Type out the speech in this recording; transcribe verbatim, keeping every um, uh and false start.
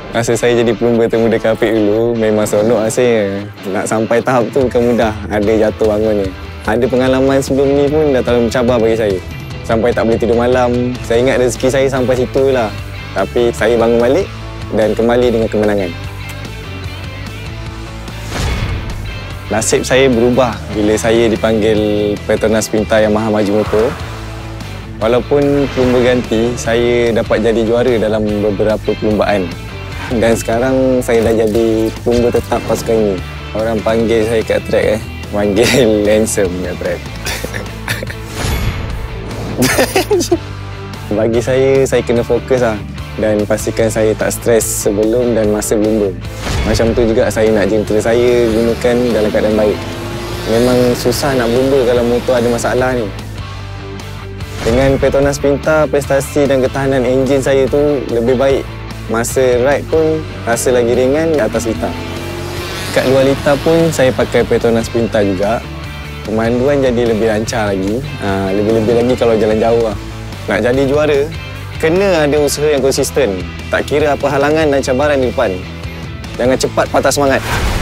Masa saya jadi pelumba termuda Kapit dulu, memang seronok rasanya. Nak sampai tahap tu bukan mudah, ada jatuh bangun ni. Ada pengalaman sebelum ni pun dah terlalu mencabar bagi saya. Sampai tak boleh tidur malam. Saya ingat rezeki saya sampai situ lah. Tapi saya bangun balik dan kembali dengan kemenangan. Nasib saya berubah bila saya dipanggil Petronas Pintar Yamaha Maju Motor. Walaupun pelumba ganti, saya dapat jadi juara dalam beberapa perlumbaan. Dan sekarang saya dah jadi pelumba tetap pasukan ini. Orang panggil saya kat track eh, panggil handsome kat track. Bagi saya, saya kena fokus lah. Dan pastikan saya tak stres sebelum dan masa berlumba. Macam tu juga saya nak jentera saya gunakan dalam keadaan baik. Memang susah nak berlumba kalau motor ada masalah ni. Dengan Petronas Pintar, prestasi dan ketahanan enjin saya tu lebih baik. Masa ride pun rasa lagi ringan di atas litar. Kat luar litar pun saya pakai Petronas Pintar juga. Pemanduan jadi lebih lancar lagi. Ha, lebih-lebih lagi kalau jalan jauh lah. Nak jadi juara, kena ada usaha yang konsisten. Tak kira apa halangan dan cabaran di depan. Jangan cepat patah semangat.